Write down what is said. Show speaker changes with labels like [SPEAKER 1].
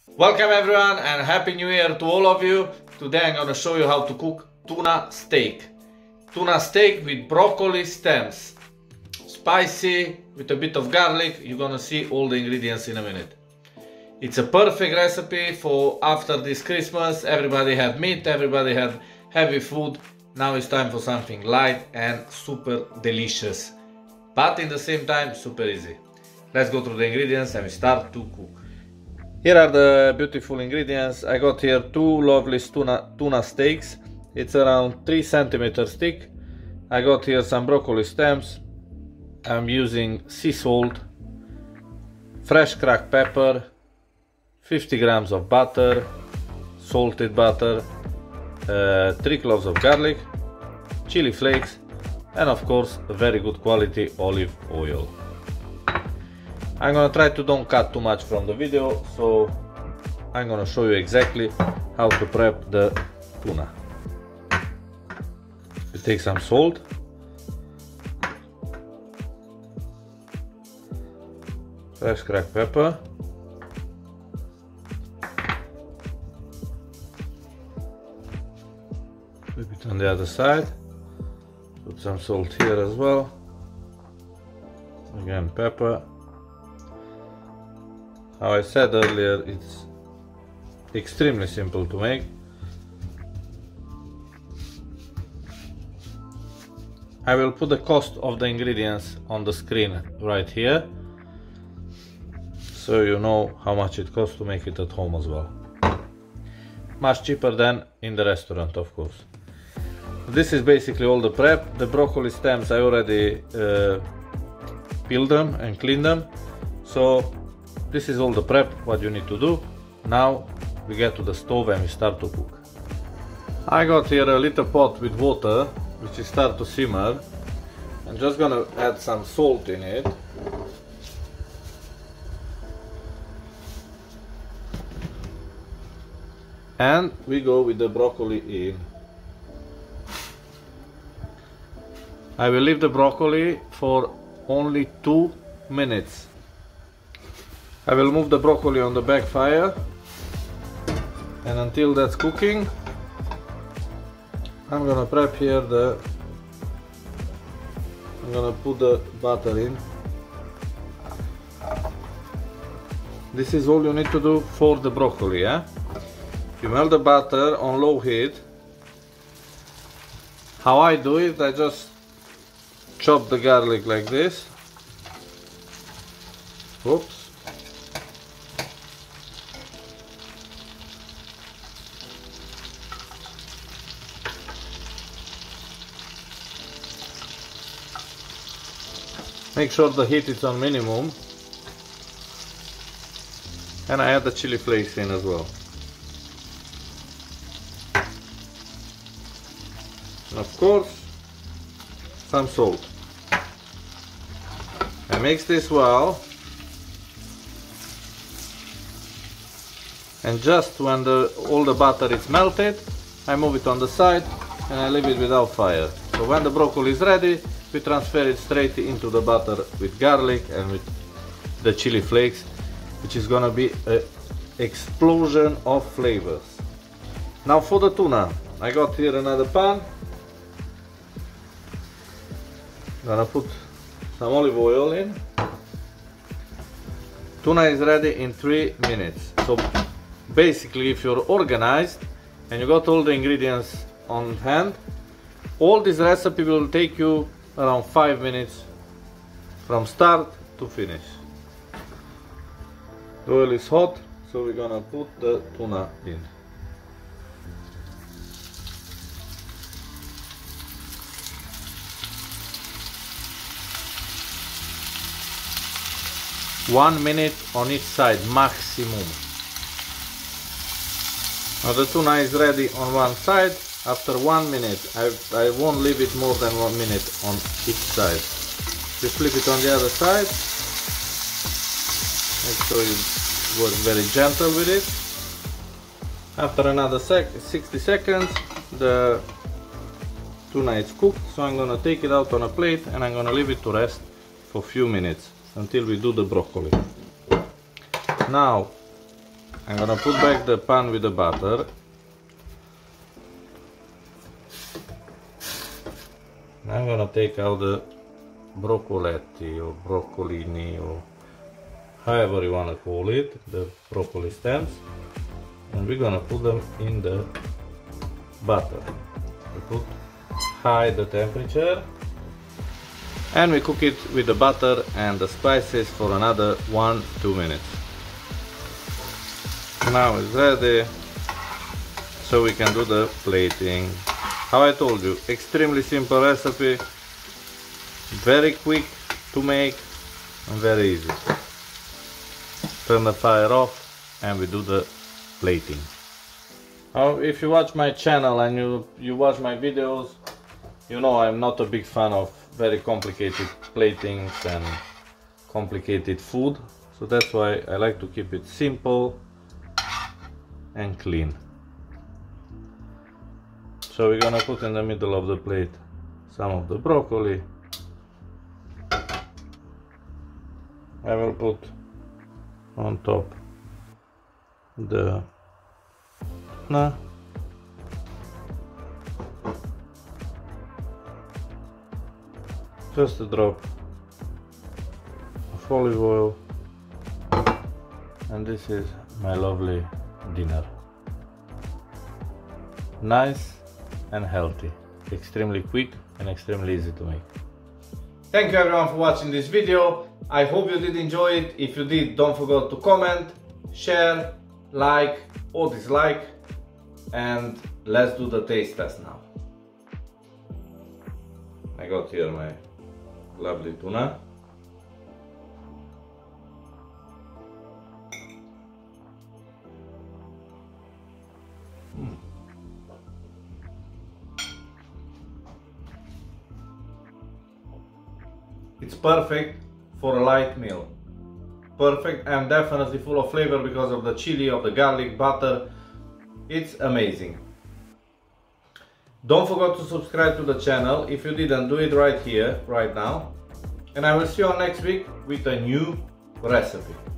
[SPEAKER 1] Welcome everyone and Happy New Year to all of you. Today I'm gonna show you how to cook tuna steak. Tuna steak with broccoli stems. Spicy, with a bit of garlic. You're gonna see all the ingredients in a minute. It's a perfect recipe for after this Christmas. Everybody had meat, everybody had heavy food. Now it's time for something light and super delicious. But in the same time, super easy. Let's go through the ingredients and we start to cook. Here are the beautiful ingredients. I got here two lovely tuna steaks. It's around 3 centimeters thick. I got here some broccoli stems. I'm using sea salt, fresh cracked pepper, 50 grams of butter, salted butter, 3 cloves of garlic, chili flakes, and of course a very good quality olive oil. I'm gonna try to don't cut too much from the video, so I'm gonna show you exactly how to prep the tuna. You take some salt, fresh cracked pepper, flip it on the other side, put some salt here as well, again pepper. How I said earlier, it's extremely simple to make. I will put the cost of the ingredients on the screen right here, so you know how much it costs to make it at home as well. Much cheaper than in the restaurant, of course. This is basically all the prep. The broccoli stems I already peeled them and cleaned them, so this is all the prep what you need to do. Now we get to the stove and we start to cook. I got here a little pot with water which is start to simmer. I'm just gonna add some salt in it. And we go with the broccoli in. I will leave the broccoli for only 2 minutes. I will move the broccoli on the back fire, and until that's cooking I'm gonna prep here I'm gonna put the butter in. This is all you need to do for the broccoli, yeah? You melt the butter on low heat. How I do it, I just chop the garlic like this. Oops. Make sure the heat is on minimum, and I add the chili flakes in as well. And of course, some salt. I mix this well, and just when all the butter is melted, I move it on the side and I leave it without fire. So when the broccoli is ready, we transfer it straight into the butter with garlic and with the chili flakes, which is gonna be an explosion of flavors. Now for the tuna, I got here another pan. Gonna put some olive oil in. Tuna is ready in 3 minutes. So basically, if you're organized and you got all the ingredients on hand, all this recipe will take you around 5 minutes from start to finish. The oil is hot, so we're gonna put the tuna in. One minute on each side maximum. Now the tuna is ready on one side. After 1 minute, I won't leave it more than 1 minute on each side. We flip it on the other side. Make sure you work very gentle with it. After another 60 seconds, the tuna is cooked, so I'm gonna take it out on a plate and I'm gonna leave it to rest for a few minutes until we do the broccoli. Now I'm gonna put back the pan with the butter. I'm gonna take out the broccoletti or broccolini or however you wanna call it, the broccoli stems, and we're gonna put them in the butter. We put high the temperature and we cook it with the butter and the spices for another 1-2 minutes. Now it's ready, so we can do the plating. How I told you, extremely simple recipe, very quick to make and very easy. Turn the fire off and we do the plating. Now, if you watch my channel and you watch my videos, you know I'm not a big fan of very complicated platings and complicated food, so that's why I like to keep it simple and clean. So we're gonna put in the middle of the plate some of the broccoli. I will put on top the tuna, just a drop of olive oil, and this is my lovely dinner. Nice and healthy, extremely quick and extremely easy to make. Thank you everyone for watching this video. I hope you did enjoy it. If you did, don't forget to comment, share, like or dislike, and let's do the taste test now. I got here my lovely tuna. It's perfect for a light meal. Perfect and definitely full of flavor because of the chili, of the garlic, butter. It's amazing. Don't forget to subscribe to the channel. If you didn't, do it right here, right now. And I will see you next week with a new recipe.